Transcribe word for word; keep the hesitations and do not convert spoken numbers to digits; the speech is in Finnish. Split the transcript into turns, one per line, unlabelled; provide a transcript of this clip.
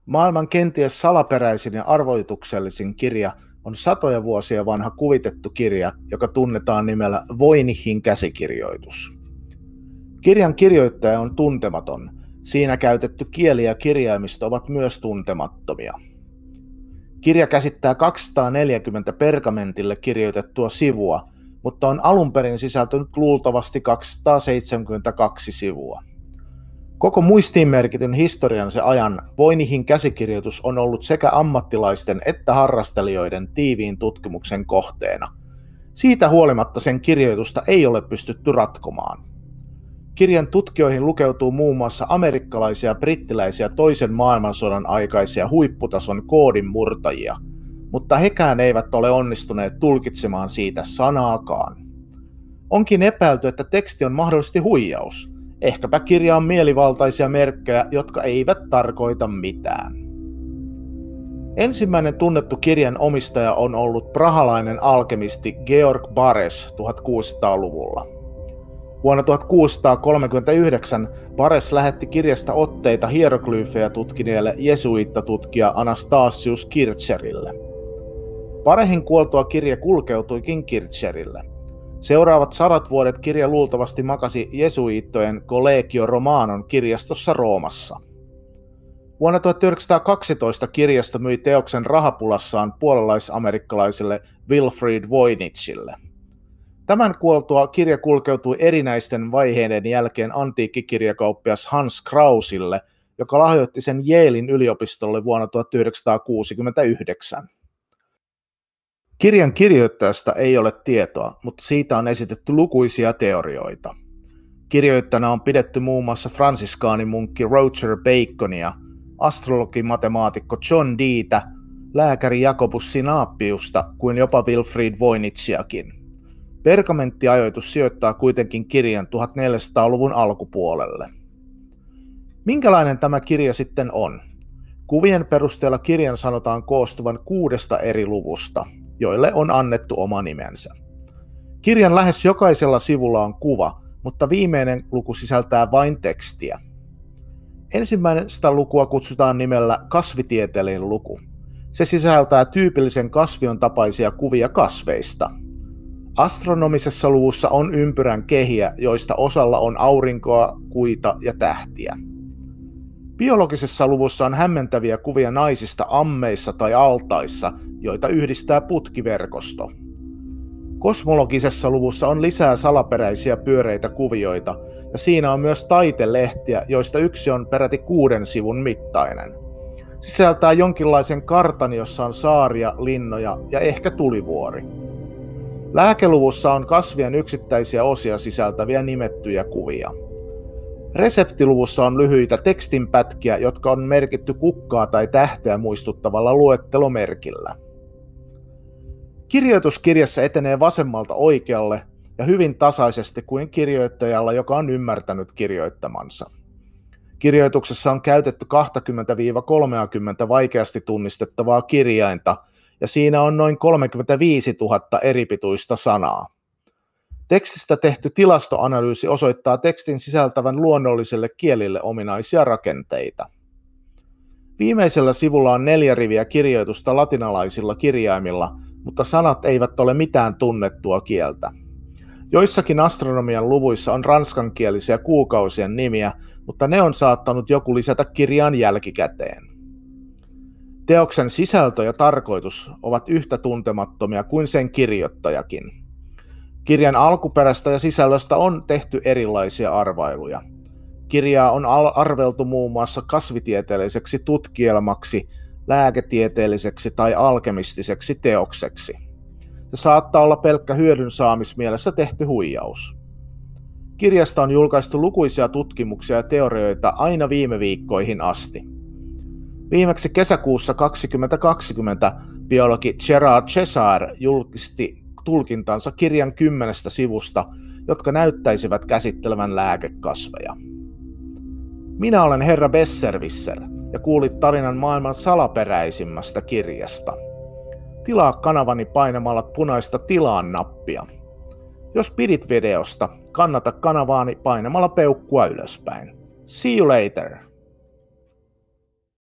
Maailman kenties salaperäisin ja arvoituksellisin kirja on satoja vuosia vanha kuvitettu kirja, joka tunnetaan nimellä Voynichin käsikirjoitus. Kirjan kirjoittaja on tuntematon. Siinä käytetty kieli ja kirjaimisto ovat myös tuntemattomia. Kirja käsittää kaksisataaneljäkymmentä pergamentille kirjoitettua sivua, mutta on alun perin sisältänyt luultavasti kaksisataaseitsemänkymmentäkaksi sivua. Koko muistiin merkityn historiansa ajan Voynichin käsikirjoitus on ollut sekä ammattilaisten että harrastelijoiden tiiviin tutkimuksen kohteena. Siitä huolimatta sen kirjoitusta ei ole pystytty ratkomaan. Kirjan tutkijoihin lukeutuu muun muassa amerikkalaisia ja brittiläisiä toisen maailmansodan aikaisia huipputason koodinmurtajia, mutta hekään eivät ole onnistuneet tulkitsemaan siitä sanaakaan. Onkin epäilty, että teksti on mahdollisesti huijaus. Ehkäpä kirja on mielivaltaisia merkkejä, jotka eivät tarkoita mitään. Ensimmäinen tunnettu kirjan omistaja on ollut prahalainen alkemisti Georg Bares tuhatkuusisataaluvulla. Vuonna tuhatkuusisataakolmekymmentäyhdeksän Bares lähetti kirjasta otteita hieroglyfejä tutkineelle jesuittatutkija Anastasius Kircherille. Baresin kuoltua kirja kulkeutuikin Kircherille. Seuraavat sadat vuodet kirja luultavasti makasi jesuiittojen Collegio Romanon kirjastossa Roomassa. Vuonna tuhatyhdeksänsataakaksitoista kirjasto myi teoksen rahapulassaan puolalaisamerikkalaiselle Wilfrid Voynichille. Tämän kuoltua kirja kulkeutui erinäisten vaiheiden jälkeen antiikkikirjakauppias Hans Krausille, joka lahjoitti sen Yalen yliopistolle vuonna tuhatyhdeksänsataakuusikymmentäyhdeksän. Kirjan kirjoittajasta ei ole tietoa, mutta siitä on esitetty lukuisia teorioita. Kirjoittajana on pidetty muun muassa fransiskaanimunkki Roger Baconia, astrologimatemaatikko John Deetä, lääkäri Jacobus Sinapiusta kuin jopa Wilfrid Voynichiakin. Pergamenttiajoitus sijoittaa kuitenkin kirjan tuhatneljäsataaluvun alkupuolelle. Minkälainen tämä kirja sitten on? Kuvien perusteella kirjan sanotaan koostuvan kuudesta eri luvusta, joille on annettu oma nimensä. Kirjan lähes jokaisella sivulla on kuva, mutta viimeinen luku sisältää vain tekstiä. Ensimmäistä lukua kutsutaan nimellä kasvitieteellinen luku. Se sisältää tyypillisen kasvion tapaisia kuvia kasveista. Astronomisessa luvussa on ympyrän kehiä, joista osalla on aurinkoa, kuita ja tähtiä. Biologisessa luvussa on hämmentäviä kuvia naisista ammeissa tai altaissa, joita yhdistää putkiverkosto. Kosmologisessa luvussa on lisää salaperäisiä pyöreitä kuvioita, ja siinä on myös taitelehtiä, joista yksi on peräti kuuden sivun mittainen. Sisältää jonkinlaisen kartan, jossa on saaria, linnoja ja ehkä tulivuori. Lääkeluvussa on kasvien yksittäisiä osia sisältäviä nimettyjä kuvia. Reseptiluvussa on lyhyitä tekstinpätkiä, jotka on merkitty kukkaa tai tähteä muistuttavalla luettelomerkillä. Kirjoitus kirjassa etenee vasemmalta oikealle ja hyvin tasaisesti kuin kirjoittajalla, joka on ymmärtänyt kirjoittamansa. Kirjoituksessa on käytetty kaksikymmentä kolmekymmentä vaikeasti tunnistettavaa kirjainta, ja siinä on noin kolmekymmentäviisituhatta eripituista sanaa. Tekstistä tehty tilastoanalyysi osoittaa tekstin sisältävän luonnolliselle kielille ominaisia rakenteita. Viimeisellä sivulla on neljä riviä kirjoitusta latinalaisilla kirjaimilla, mutta sanat eivät ole mitään tunnettua kieltä. Joissakin astronomian luvuissa on ranskankielisiä kuukausien nimiä, mutta ne on saattanut joku lisätä kirjaan jälkikäteen. Teoksen sisältö ja tarkoitus ovat yhtä tuntemattomia kuin sen kirjoittajakin. Kirjan alkuperästä ja sisällöstä on tehty erilaisia arvailuja. Kirjaa on arveltu muun muassa kasvitieteelliseksi tutkielmaksi, lääketieteelliseksi tai alkemistiseksi teokseksi. Se saattaa olla pelkkä hyödyn saamismielessä tehty huijaus. Kirjasta on julkaistu lukuisia tutkimuksia ja teorioita aina viime viikkoihin asti. Viimeksi kesäkuussa kaksituhattakaksikymmentä biologi Gerard Chezar julkisti tulkintansa kirjan kymmenestä sivusta, jotka näyttäisivät käsittelevän lääkekasveja. Minä olen herra Besserwisser ja kuulit tarinan maailman salaperäisimmästä kirjasta. Tilaa kanavani painamalla punaista tilaan-nappia. Jos pidit videosta, kannata kanavaani painamalla peukkua ylöspäin. See you later!